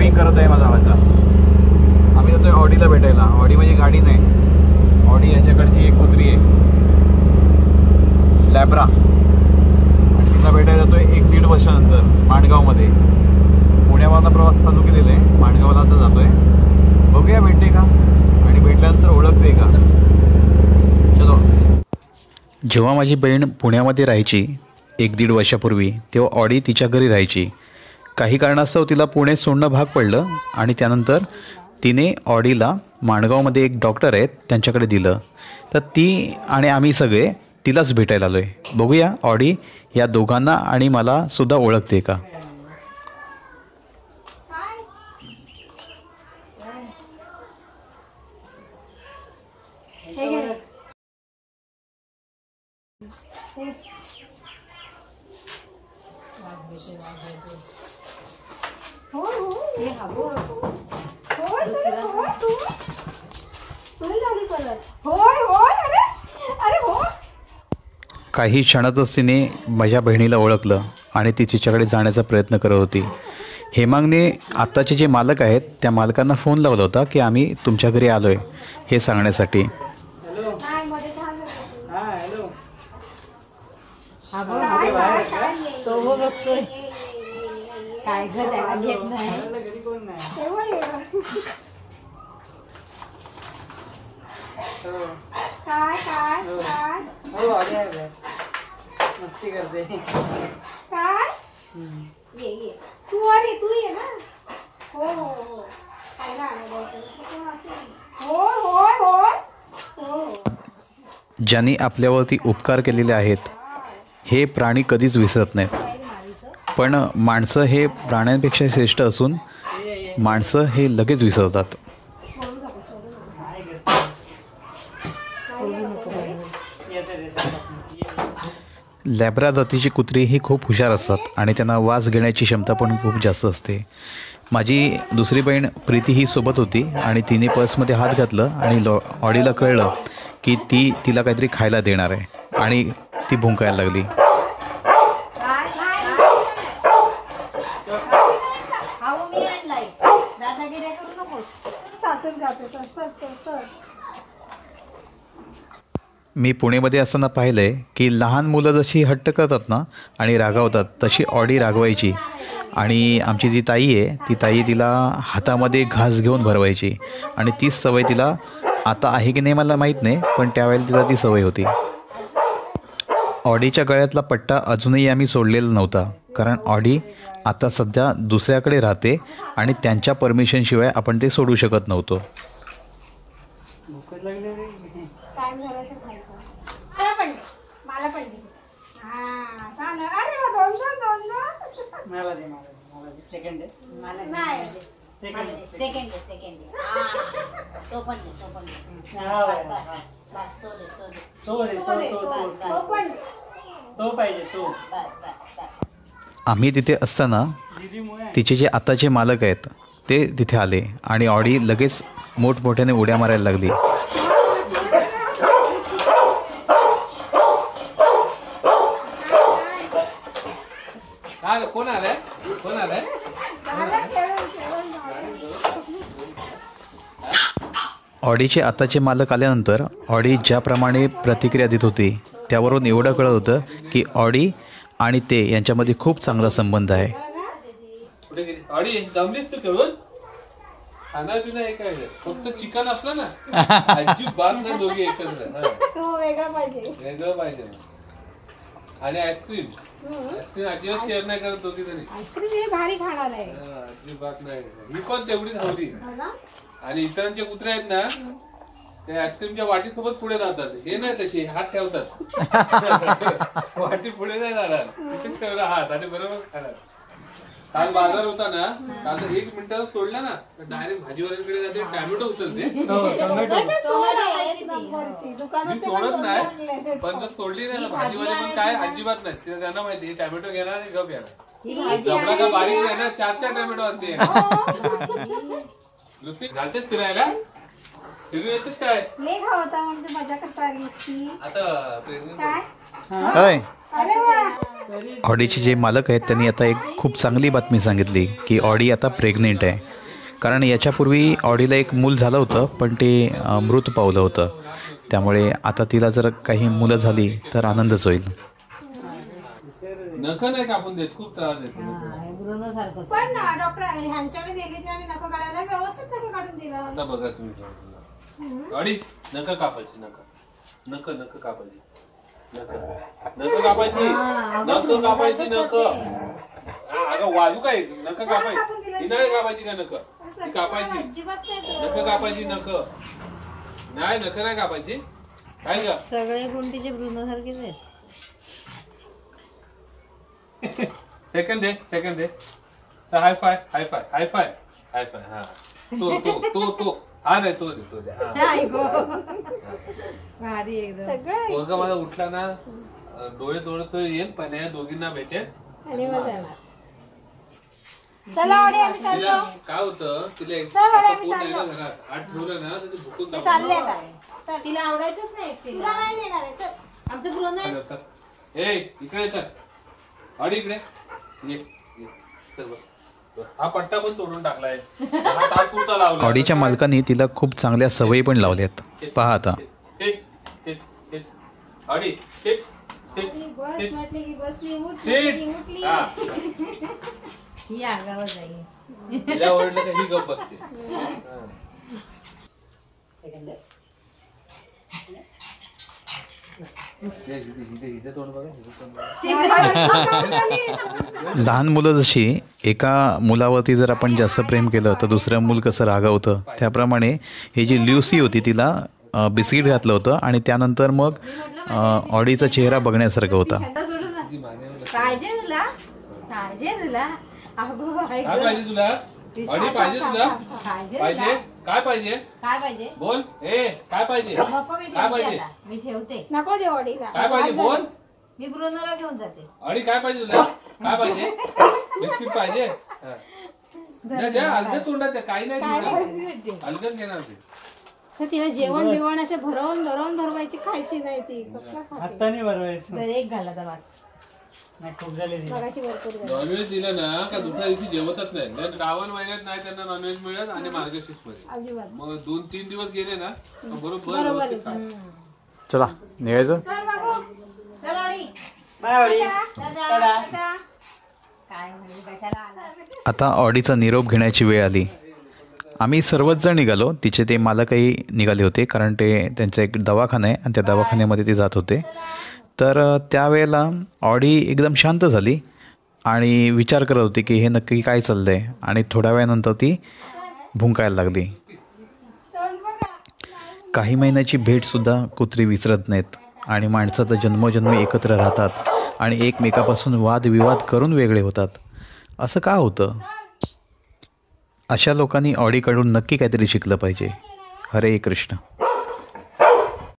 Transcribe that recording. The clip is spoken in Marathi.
ड्रायव्हिंग करत आहे माझा भाचा. आम्ही जातोय ऑडीला भेटायला. ऑडी म्हणजे गाडी नाही, ऑडी याच्याकडची एक कुत्री आहे लॅब्रा, आणि तिला भेटायला जातोय 1-1.5 वर्षानंतर माणगावमध्ये. पुण्यावरनं प्रवास चालू केलेला आहे, माणगावला आता जातोय. बघूया भेटते का, आणि भेटल्यानंतर ओळखते का. चलो. जेव्हा माझी बहीण पुण्यामध्ये राहायची 1-1.5 वर्षापूर्वी, तेव्हा ऑडी तिच्या घरी राहायची. काही कारणास्तव तिला पुणे सोडणं भाग पडलं आणि त्यानंतर तिने ऑडीला माणगावमध्ये एक डॉक्टर आहेत त्यांच्याकडे दिलं. तर ती आणि आम्ही सगळे तिलाच भेटायला आलो आहे. बघूया ऑडी या दोघांना आणि मला सुद्धा ओळखते का. काही क्षणातच तिने माझ्या बहिणीला ओळखलं आणि ती तिच्याकडे जाण्याचा प्रयत्न करत होती. हेमांगने आत्ताचे जे मालक आहेत त्या मालकांना फोन लावला होता की आम्ही तुमच्या घरी आलो आहे हे सांगण्यासाठी. मस्ती करते काय ये तू अरे तू ये ना. हो हो हो खायला हो. ज्यांनी आपल्यावरती उपकार केलेले आहेत हे प्राणी कधीच विसरत नाहीत. पण माणसं हे प्राण्यांपेक्षा श्रेष्ठ असून माणसं हे लगेच विसरतात. लॅब्रा जातीची कुत्री ही खूप हुशार असतात आणि त्यांना वास घेण्याची क्षमता पण खूप जास्त असते. माझी दुसरी बहीण प्रीती ही सोबत होती आणि तिने पर्समध्ये हात घातलं आणि ऑडीला कळलं की तिला काहीतरी खायला देणार आहे आणि ती भुंकायला लागली. मी पुणेमध्ये असताना पाहिलं आहे की लहान मुलं जशी हट्ट करतात ना आणि रागावतात तशी ऑडी रागवायची. आणि आमची जी ताई आहे ती ताई तिला हातामध्ये घास घेऊन भरवायची आणि तीच सवय तिला आता आहे की नाही मला माहीत नाही, पण त्यावेळेला तिला ती सवय होती. ऑडीच्या गळ्यातला पट्टा अजूनही आम्ही सोडलेला नव्हता, कारण ऑडी आता सध्या दुसऱ्याकडे राहते आणि त्यांच्या परमिशनशिवाय आपण ते सोडू शकत नव्हतो. आम्ही तिथे असताना तिचे जे आताचे मालक आहेत ते तिथे आले आणि ऑडी लगेच मोठमोठ्याने उड्या मारायला लागली. कोण आलाय कोण आलाय. ऑडीचे आताचे मालक आल्यानंतर ऑडी ज्याप्रमाणे प्रतिक्रिया देत होती त्यावरून एवढं कळत होतं की ऑडी आणि ते यांच्यामध्ये खूप चांगला संबंध आहे. ऑडी दमलीच तू करून खाना पिना एक आहे फक्त चिकन असलं ना अजिबात नाही दोघी एकत्र. वेगळं पाहिजे वेगळं पाहिजे. आणि आईस्क्रीम आईस्क्रीम अजिबात शेअर नाही करत दोघी जणी. आईस्क्रीम हे भारी खाणार आहे अजिबात नाही. ही पण तेवढीच हवली. आणि इतरांचे कुत्रे आहेत ना ते आईस्क्रीमच्या वाटीसोबत पुढे जातात. हे नाही तसे हात ठेवतात वाटी पुढे नाही जाणार तिथेच ठेवला हात आणि बरोबर खाणार. काल बाजार होता ना काल 1 मिनिटात सोडला ना डायरेक्ट भाजीवाल्यांकडे जाते टॅमॅटो उचलते. मी सोडत नाही पण जर सोडली नाही ना भाजीवाले पण काय अजिबात नाही. त्यांना माहिती टॅमॅटो घेणार आणि गप येणार. जमला का बारीक आहे ना 4 टॅमॅटो असते. नुसती घालतेच फिरायला फिरून येतेच काय आता प्रेग्नेंट. ऑडीचे जे मालक आहेत त्यांनी आता एक खूप चांगली बातमी सांगितली की ऑडी आता प्रेग्नेंट आहे. कारण याच्यापूर्वी ऑडीला एक मूल झालं होतं, पण ते मृत पावलं होतं. त्यामुळे आता तिला जर काही मुलं झाली तर आनंदच होईल. नख नाही कापून देत, खूप त्रास देतो. पण ना डॉक्टर ह्यांच्याकडे दिली ती आम्ही नख काढायला व्यवस्थित नख काढून दिला. आता बघा तुम्ही गाडी नख कापायची, नख नख कापायची, नख कापायची, नख कापायची, नख. अगं वाजू काय, नख कापायची, ही नाही कापायची का नख, ती कापायची, नख कापायची, नख नाही, नख नाही कापायची. काय ग सगळे गुंटीचे ब्रुनोसारखेच आहेत. सेकंड दे high five high five high five high five. हा तो हा नाही तो दे भारी एकदम. पोरगा माझा उठला ना, डोळे थोडं येईल, पण या दोघींना भेटेल आणि मग जाणार. चला ऑडी आम्ही तिला चाललो. काय होतं, तिला चल, घरात आत ठेवलं ना तर ते भुकून चालले आता. तिला आवडायचंच नाही. तिला नाही नेणार आहे. चल आमचं ब्रुनो आहे. ए इकडे चल, ऑडी इकडे ये, चल बस. हा पट्टा पण तोडून टाकलाय, हा तात्पुरता लावला. ऑडीच्या मालकाने तिला खूप चांगल्या सवयी पण लावल्यात. पहा आता. ऑडी बस म्हटली की बसली, सीट. उठली. ही आगावर जाईल. तिला ओरडलं का ही गप्प बसते. लहान मुलं जशी एका मुलावरती जर आपण जास्त प्रेम केलं तर दुसरं मूल कसं रागावतं, त्याप्रमाणे ही जी ल्युसी होती तिला बिस्किट घातलं होतं आणि त्यानंतर मग ऑडीचा चेहरा बघण्यासारखा होता. पाहिजे तुला, पाहिजे तुला. काय पाहिजे तुला, ऑडी पाहिजे तुला, पाहिजे काय पाहिजे, काय पाहिजे बोल. ए काय पाहिजे, नको. मी काय ठेवते पाहिजे, आता. मी ठेवते. नको दे ऑडीला. काय पाहिजे बोल. मी ब्रुनोला घेऊन जाते. ऑडी काय पाहिजे तुला, काय पाहिजे, बिस्किट पाहिजे. द्या अलगद तोंडात द्या, काही नाही अलगद घेणार ते. असं तिला जेवण बिवण असे भरवून भरवायची, खायची नाही ती. हाताने भरवायचं. तर एक घाला दवा. खूप झाले. मगाशी भरपूर झाली. नॉनव्हेज दिलं ना का दुसऱ्या दिवशी जेवतच नाही. श्रावण महिन्यात नाही त्यांना नॉनव्हेज मिळत आणि मार्गशीर्ष मध्ये अजिबात. मग 2-3 दिवस गेले ना बरोबर बरोबर व्यवस्थित खा. चला निघायचं. चल बाबू. चल ऑडी. Bye Audi. काय म्हणजे कशाला आला. आता ऑडीचा निरोप घेण्याची वेळ आली. आम्ही सर्वच जण निघालो. तिचे ते मालकही निघाले होते, कारण ते त्यांचा एक दवाखाना आहे आणि त्या दवाखान्यामध्ये ते जात होते. तर त्यावेळेला ऑडी एकदम शांत झाली आणि विचार करत होती की हे नक्की काय चाललं आहे, आणि थोड्या वेळानंतर ती भुंकायला लागली. काही महिन्याची भेटसुद्धा कुत्री विसरत नाहीत आणि माणसं तर जन्मोजन्मी एकत्र राहतात आणि एकमेकापासून वादविवाद करून वेगळे होतात. असं का होतं? अशा लोकांनी ऑडीकडून नक्की काहीतरी शिकलं पाहिजे. हरे कृष्ण.